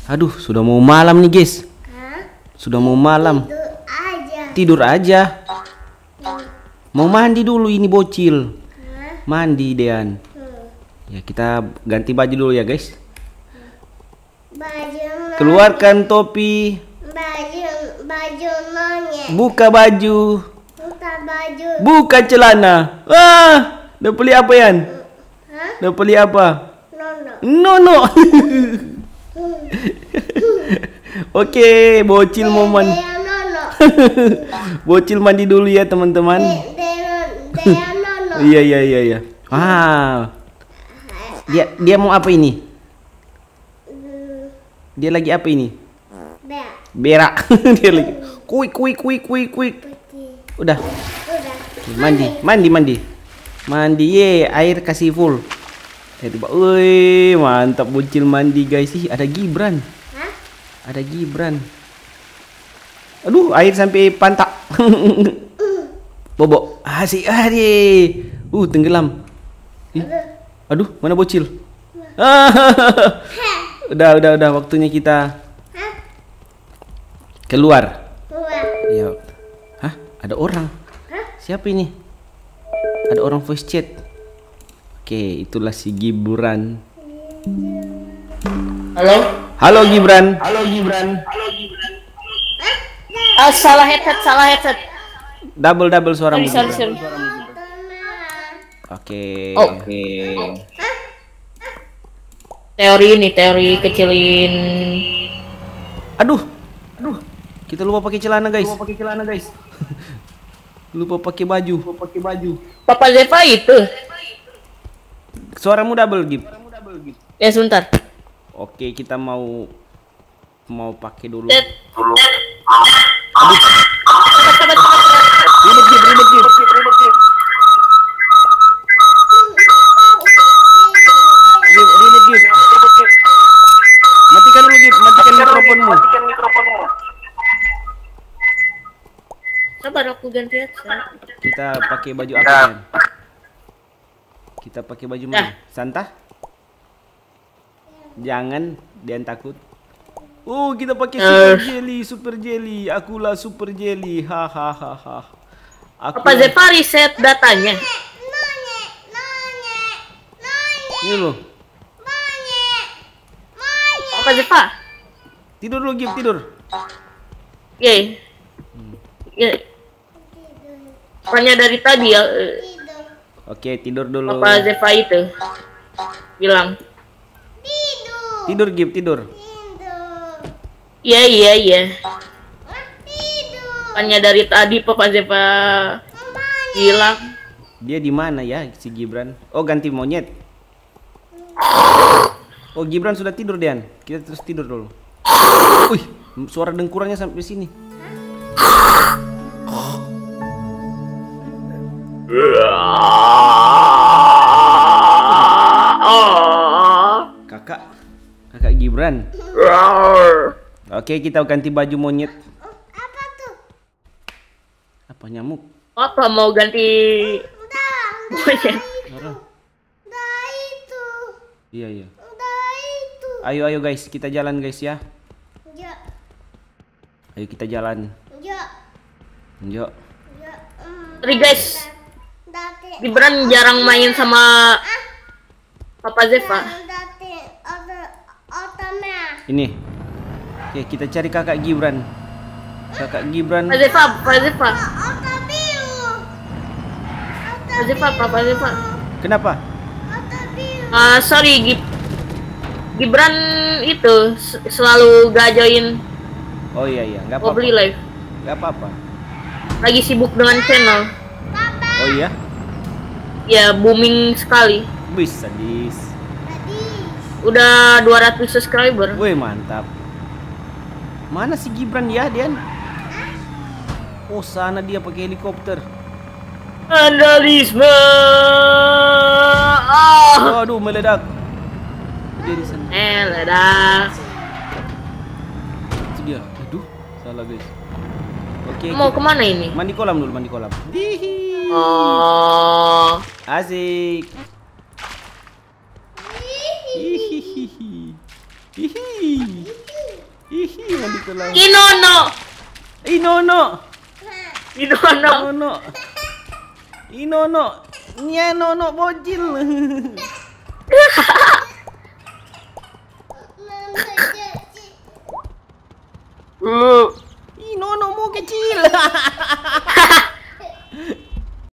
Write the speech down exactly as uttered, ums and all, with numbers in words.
Aduh, sudah mau malam nih, guys. Hah? Sudah mau malam. Tidur aja. Tidur aja. Mau mandi dulu ini bocil. Hah? Mandi, Dean. Hmm. Ya, kita ganti baju dulu ya, guys. Baju monyet. Keluarkan topi. Baju baju monyet. Buka baju. Buka baju. Buka celana. Wah, udah beli apa, Yan? Hah? Udah beli apa? Nono. No, no. Oke, bocil mau mandi. Dia nono. Bocil mandi dulu ya, teman-teman. Dia dia nono. Iya, iya, iya, iya. Wow. Dia dia mau apa ini? Dia lagi apa ini? Bea. Berak. Dia lagi. Kuik, kuik, kuik, kuik, kuik. Putih. Udah. Udah. Mandi, mandi, mandi. Mandi, ye, air kasih full. Eh, tiba, wih, mantap bocil mandi, guys. Ih, ada Gibran. Hah? Ada Gibran. Aduh, air sampai pantat. Bobo. Asik, hari. Uh, tenggelam. Ih, aduh, mana bocil? Udah, udah, udah, waktunya kita Hah? keluar. Keluar. Iya. Hah? Ada orang. Hah? Siapa ini? Ada orang voice chat. Oke, itulah si Gibran. Halo? Halo Gibran. Halo Gibran. Ah, salah headset, salah headset. Double double suara Sorry, sorry, Gibran. sorry. Oke. Oke. Teori ini, teori kecilin. Aduh. Aduh. Kita lupa pakai celana, guys. Lupa pakai celana, guys. Lupa pakai baju. Lupa pakai baju. Papa Zepa itu. Suaramu double, Gib. Ya sebentar. Oke, kita mau mau pakai dulu. Set. Aduh. Ribet, Gib, ribet, Gib. Ribet, ribet, Gib. Matikan dulu, Gib. Matikan mikrofonmu. Sabar aku ganti headset. Kita pakai baju apa, Yan? Kita pakai baju mana? Santa? Jangan, Dian takut. Oh, kita pakai super jelly, super jelly. Akulah super jelly. Hahaha. Aku Papa Zepa reset datanya. Monyet, monyet, monyet, ini loh. monyet, monyet. Papa Zepa. Tidur dulu, Gib, tidur. Yeay. Ya. Pokoknya dari tadi ya. eh, Tidur. Oke, tidur dulu. Papa Zepa itu bilang. Tidur. Tidur, Gib, tidur. Tidur. Iya iya iya. Ah, tidur. Pokoknya dari tadi Papa Zepa bilang. Dia di mana ya si Gibran? Oh, ganti monyet. Oh, Gibran sudah tidur, Dian. Kita terus tidur dulu. Wih, suara dengkurannya sampai sini. Kakak, kakak Gibran. Oke, kita ganti baju monyet. Oh, apa tuh? Apa nyamuk? Apa mau ganti? Udah, Monyet. Marah. udah itu. Iya, iya. Udah itu. Ayo, ayo guys, kita jalan guys ya. Ya, Ayo kita jalan. ya, Yuk. ya. mm. Sorry guys, Dati. Gibran jarang main sama Papa Zepa. Dati. Otak, otaknya. Ini. Oke, kita cari kakak Gibran. Kakak Gibran. Papa Zepa, Papa Zepa, Otak biru. Papa Zepa, Papa Zepa. Kenapa? Otak biru. Ah, sorry Gib Gibran itu s- selalu gak join Oh iya iya, nggak mau apa-apa. beli live. Nggak apa-apa. Lagi sibuk dengan channel. Papa. Oh iya. Ya booming sekali. Wis sadis. Tadi. Udah dua ratus subscriber. Wih, mantap. Mana si Gibran ya, Dian? Oh, sana dia pakai helikopter. Vandalisme. Ah. Waduh, meledak. Dia di sana. Eh, ledak. Itu dia. Aduh, salah guys. Oke. Mau kita- kemana ini? Mandi kolam dulu, mandi kolam. Hihi. Oh. Asik. Hihihi. Hihi. Hihi, mandi kolam. Inono. Inono. Inono. Inono. Inono. Nya nono bocil. Uh. Inono mau kecil.